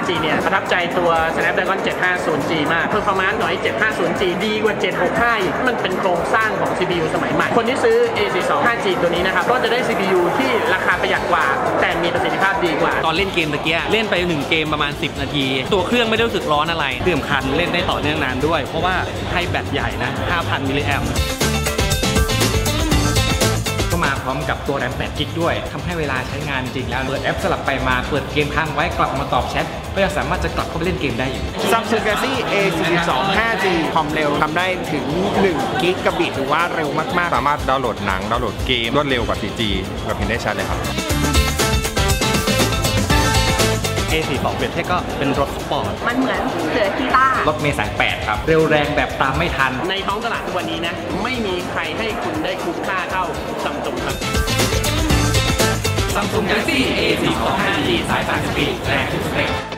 5G เนี่ยประทับใจตัว Snapdragon 750G มาก performance หน่อย 750G ดีกว่า 765 อีกมันเป็นโครงสร้างของ CPU สมัยใหม่คนที่ซื้อ A42 5G ตัวนี้นะครับก็จะได้ CPU ที่ราคาประหยัดกว่าแต่มีประสิทธิภาพดีกว่าตอนเล่นเกมตะเกียเล่นไป1เกมประมาณ10 นาทีตัวเครื่องไม่ได้รู้สึกร้อนอะไรเลื่อมคันเล่นได้ต่อเนื่องนานด้วยเพราะว่าให้แบตใหญ่นะ 5,000 มิลลิแอมป์ก็มาพร้อมกับตัวแรม8 กิกด้วยทำให้เวลาใช้งานจริงแล้วเปิดแอปสลับไปมาเปิดเกมค้างไว้กลับมาตอบแชทก็ยังสามารถจะกลับเข้าไปเล่นเกมได้อยู่ Samsung Galaxy A42 5G ความเร็วทำได้ถึง1 กิกะบิตหรือว่าเร็วมากๆสามารถดาวน์โหลดหนังดาวน์โหลดเกมรวดเร็วกว่า 4G แบบเห็นได้ชัดเลยครับ A42 เปรียบเทียบก็เป็นรถสปอร์ตมันเหมือนเสือกีตาร์รถเมล์สาย8ครับเร็วแรงแบบตามไม่ทันในท้องตลาดทุกวันนี้นะไม่มีใครให้คุณได้คุ้มค่าเท่า Samsung ครับ Samsung Galaxy A42 5G สาย8 สปีดแรงทุกสเต็ป